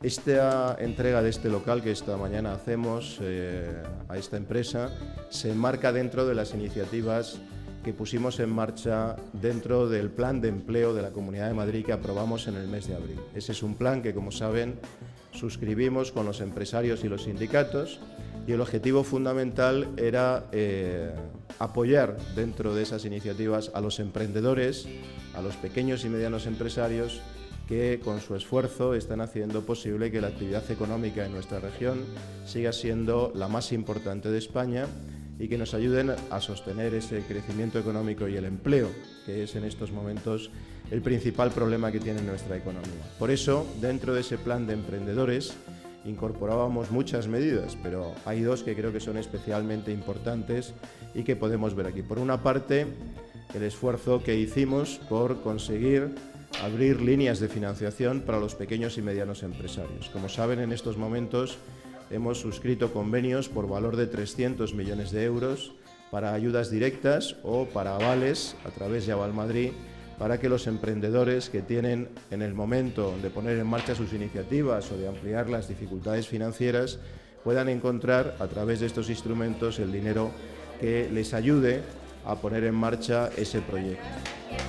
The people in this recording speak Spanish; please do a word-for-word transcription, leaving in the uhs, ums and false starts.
Esta entrega de este local que esta mañana hacemos eh, a esta empresa se enmarca dentro de las iniciativas que pusimos en marcha dentro del plan de empleo de la Comunidad de Madrid que aprobamos en el mes de abril. Ese es un plan que, como saben, suscribimos con los empresarios y los sindicatos, y el objetivo fundamental era eh, apoyar dentro de esas iniciativas a los emprendedores, a los pequeños y medianos empresarios que con su esfuerzo están haciendo posible que la actividad económica en nuestra región siga siendo la más importante de España y que nos ayuden a sostener ese crecimiento económico y el empleo, que es en estos momentos el principal problema que tiene nuestra economía. Por eso, dentro de ese plan de emprendedores, incorporábamos muchas medidas, pero hay dos que creo que son especialmente importantes y que podemos ver aquí. Por una parte, el esfuerzo que hicimos por conseguir abrir líneas de financiación para los pequeños y medianos empresarios. Como saben, en estos momentos hemos suscrito convenios por valor de trescientos millones de euros para ayudas directas o para avales a través de Aval Madrid, para que los emprendedores que tienen en el momento de poner en marcha sus iniciativas o de ampliar las dificultades financieras puedan encontrar a través de estos instrumentos el dinero que les ayude a poner en marcha ese proyecto.